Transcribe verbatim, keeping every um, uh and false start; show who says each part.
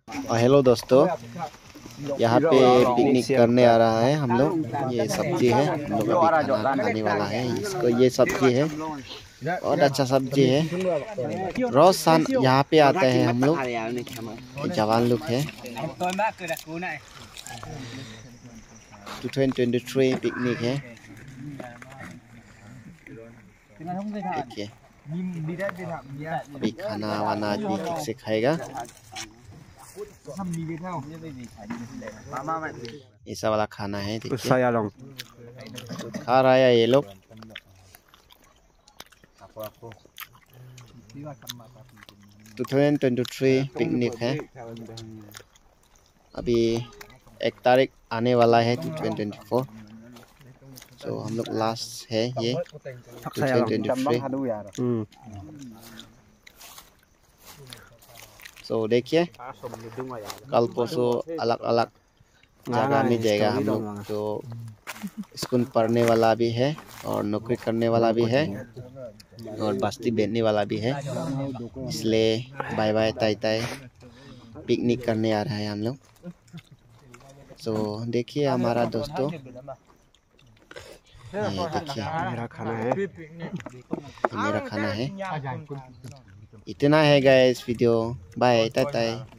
Speaker 1: Hello दोस्तों, यहाँ पे पिकनिक करने आ रहा है हम लोग। ये सब्जी है, हम लोग अभी खाना खाने वाला है। इसको ये सब्जी है, बहुत अच्छा सब्जी है। रोज शाम यहाँ पे आते हैं हम लोग, जवान लोग है। Two thousand twenty three picnic है। देखिए अभी खाना वाना आदमी ठीक से खाएगा। ऐसा वाला खाना है, देखिए खा रहा है ये लोग। Two thousand twenty three picnic है। अभी एक तारीख आने वाला है टू थाउजेंड ट्वेंटी फोर। तो हम लोग लास्ट है ये टू थाउजेंड ट्वेंटी थ्री। तो देखिए कल परसों अलग अलग जगह में जाएगा हम लोग। जो स्कूल पढ़ने वाला भी है और नौकरी करने वाला भी है और बस्ती बेचने वाला भी है। इसलिए बाय बाय ताई ताई पिकनिक करने आ रहा है हम लोग। तो देखिए हमारा दोस्तों, ये देखिए
Speaker 2: मेरा खाना है,
Speaker 1: मेरा खाना है। इतना है गाइस वीडियो। बाय ताई ताई।